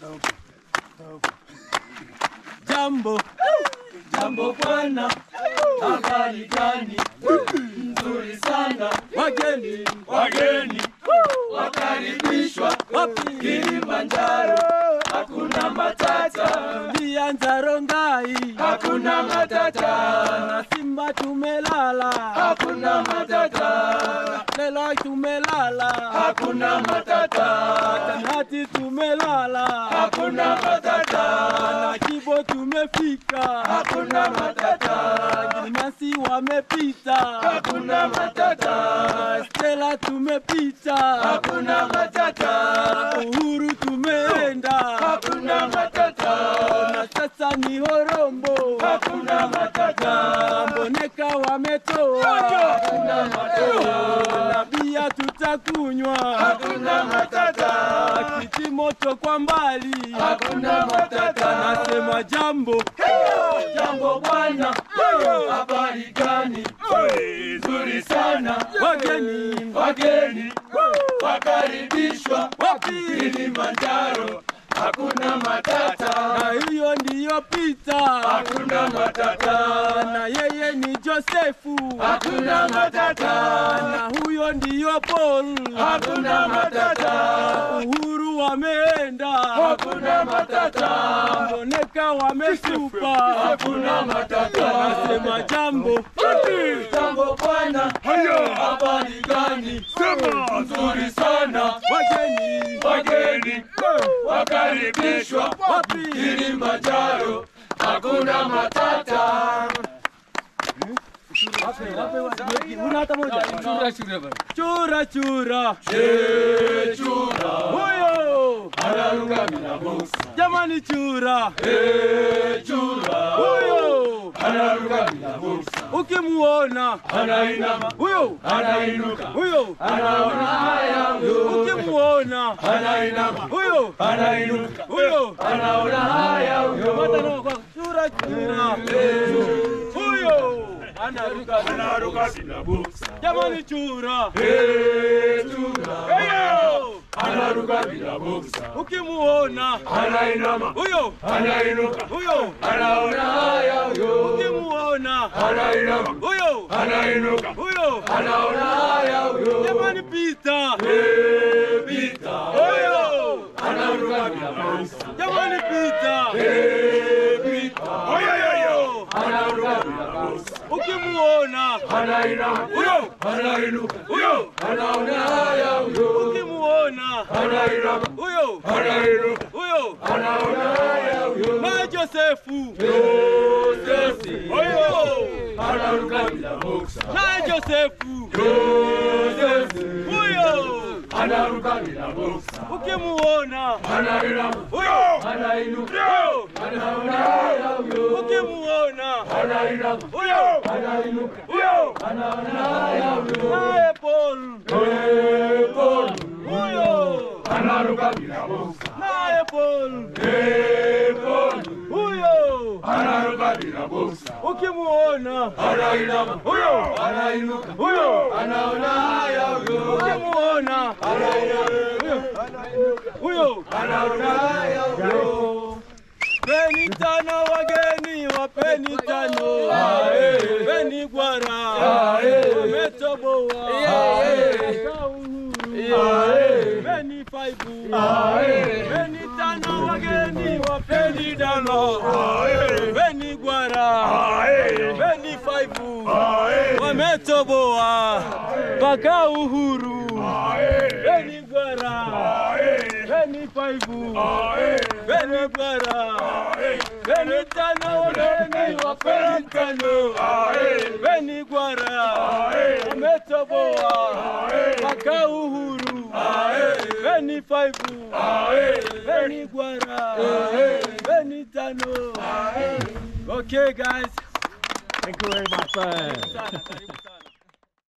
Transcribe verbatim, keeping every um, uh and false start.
Jambo, jambo bwana, habari gani? Nzuri sana, wageni, wageni, wakaribishwa Kilimanjaro, hakuna matata. Kilimanjaro ngai, hakuna matata. Na Simba tumelala, hakuna matata. Lelo tumelala, hakuna matata. Tanhati tumelala, hakuna matata. Na Kibo tumefika, hakuna matata. Gilmasi wamepita, hakuna matata. Stella tumepita, hakuna matata. Uhuru tumeenda, hakuna matata. Na sasa ni Horombo, hakuna matata. Mboneka wametoa, hakuna matata. Na bia tutakunywa, hakuna matata. Kiti moto kwa mbali, hakuna matata. Nasema jambo, jambo bwana, habari gani? Nzuri sana, wageni, wageni, wakaribishwa Kilimanjaro, hakuna matata. Na hiyo ndiyo Pita, hakuna matata. Na yeye ni Josefu, hakuna matata. Na huyo ndiyo Paul, hakuna matata. Uhuru wameenda, hakuna matata. Mboneka wamesupa, hakuna matata. Nasema jambo, jambo bwana, habari gani? Nzuri sana, wageni, wageni, wakaribishwa Kilimanjaro, hakuna matata. Chura chura, Hey, chura, huyo anaruka bila boxa. jamani chura, Hey, chura, huyo anaruka bila boxa. ukimuona Anainama, huyo anainuka, huyo anaona haya huyo. ukimuona Anainama, huyo anainuka, huyo anaona haya huyo. chura chura, huyo anaruka Anaruka bila boxa. jamani chura, Hey, chura, huyo anaruka bila boxa. ukimuona Anainama, huyo anainuka, huyo anaona haya huyo. ukimuona Anainama, huyo anainuka, huyo anaona haya huyo. jamani Pita, Hey, Pita, huyo anaruka bila boxa. jamani Pita, Hey, Pita, huyo anaruka bila boxa. ukimuona Anainama, huyo anainuka, huyo anaona haya huyo. ukimuona Anainama, huyo anainuka, huyo anaona haya huyo. na Josefu, Josefu, huyo anaruka bila boxa. na Josefu, Josefu, huyo anaruka bila boxa. ukimuona Anainama, huyo anainuka, huyo anaona haya huyo. ukimuona Anainama, huyo anainuka, huyo anaona haya huyo. naye Paul, Hey, Paul, huyo anaruka bila boxa. naye Paul, Hey, Paul, huyo anaruka bila boxa. ukimuona Anainama, huyo anainuka, huyo anaona haya huyo. ukimuona huyo Anaona haya huyo. peni tano wageni wapeni tano, peni gwara wametoboa, peni faibu, peni tano wageni wapeni dalo, peni gwara peni faibu wametoboa mpaka Uhuru, peni gwara peni faibu peni gwara peni tano wageni wapeni tano, peni gwara wametoboa mpaka Uhuru, peni faibu peni gwara peni tano. Okay guys, thank you very much.